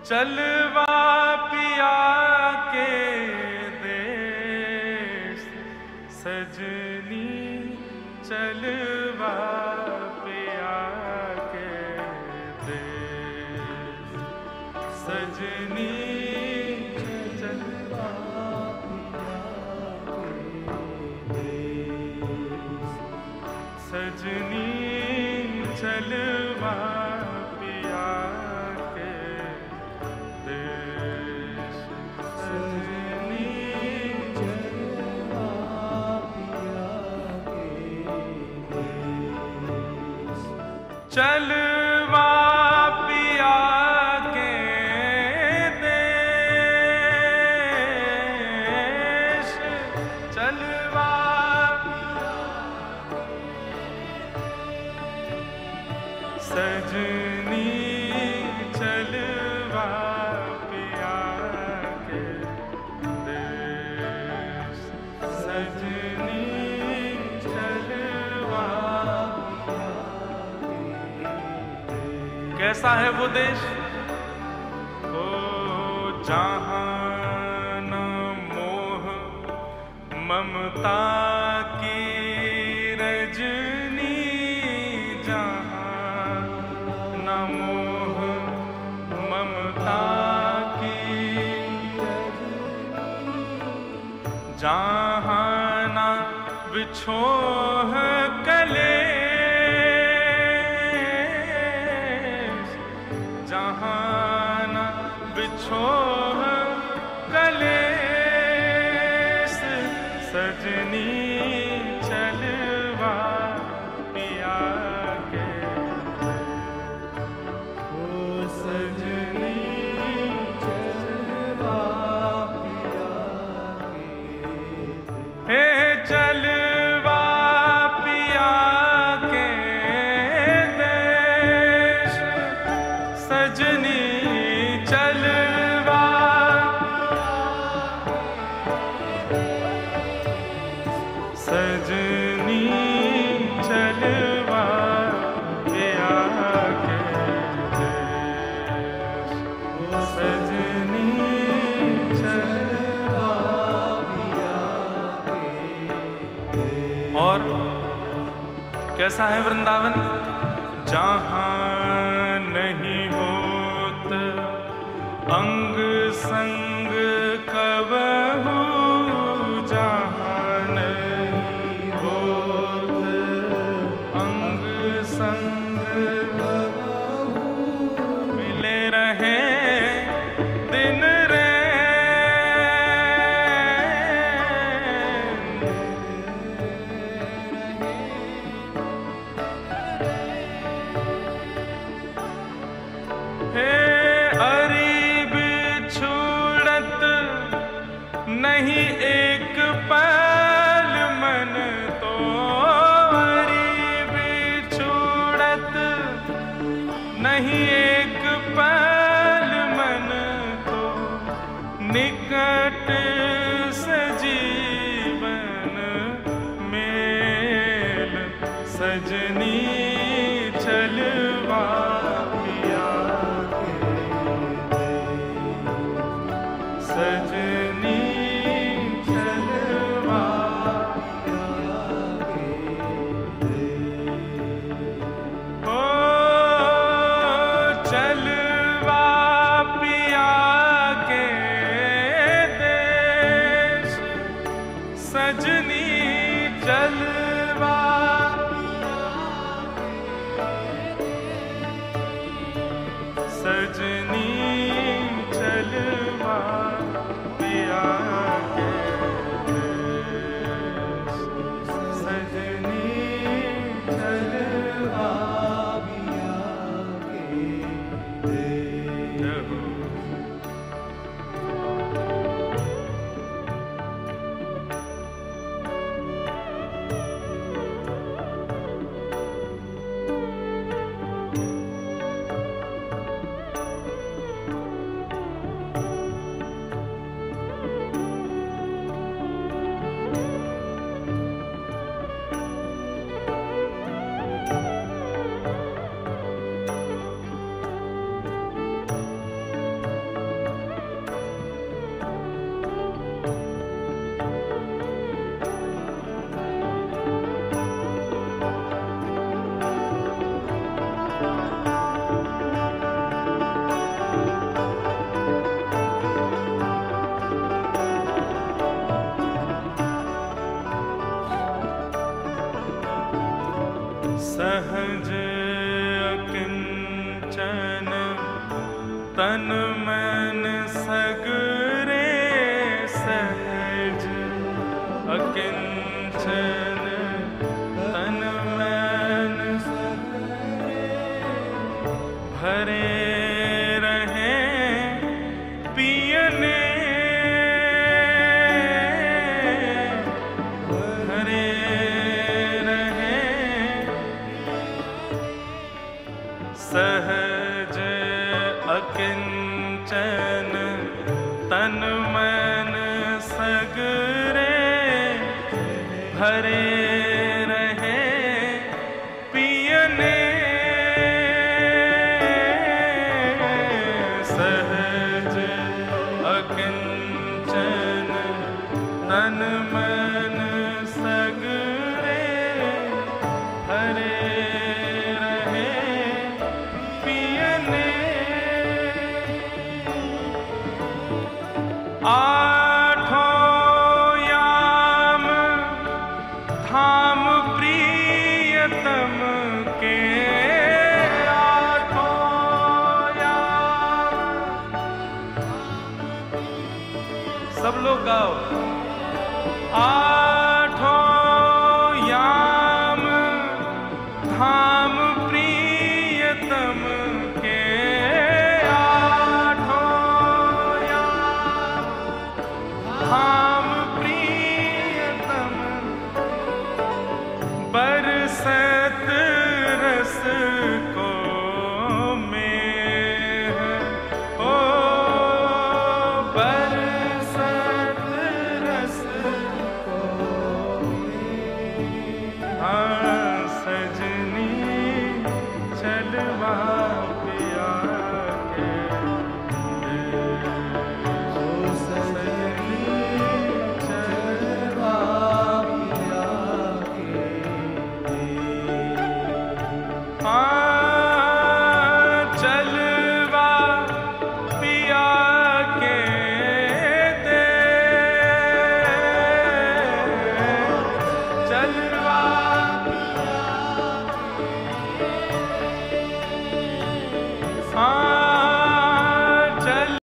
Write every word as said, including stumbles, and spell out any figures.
चलवा पिया के देश सजनी, चलवा पिया के देश सजनी, चलवा पिया के देश सजनी, चलवा पिया के देश सजनी, चलवा पिया के देश चलवा पिया के देश चलवा सजनी, चलवा पिया के देश सजनी, चलवा कैसा है वो देश ओ जहाँ न मोह ममता की रजनी, जहाँ न मोह ममता की जहाँ न बिछोह कलेश, जहाँ न बिछोह कलेश सजनी, चलवा पिया के ओ सजनी, चलवा पिया के हे चलवा पिया के देश सजनी, चलवा सजनी, चलवा पिया के देश सजनी, चलवा पिया के देश और कैसा है वृंदावन जहाँ नहीं होत अंग संग कबहू, जहाँ नहीं होत अंग संग कबहू, मिले रहे दिन हे अरीब छूड़त नहीं एक पल मन तो, अरीब छूड़त नहीं एक पल मन तो, निकट सजीवन मेल सजनी, चलवा पिया के देश सजनी, चलवा पिया के देश ओ चलवा पिया के देश सजनी, चलवा सजनी, चलवा पिया के देश सजनी, चलवा पिया के देश तन मन सगरे सहज अकिंचन तन मन सगरे भरे रहे पियने भरे रहे सहज अकिंचन तन मन सगरे भरे रहे पियने सहज अकिंचन तन मन सगरे भरे रहे पियने आठों याम धाम प्रियतम के आठों याम सब लोग गाओ। आ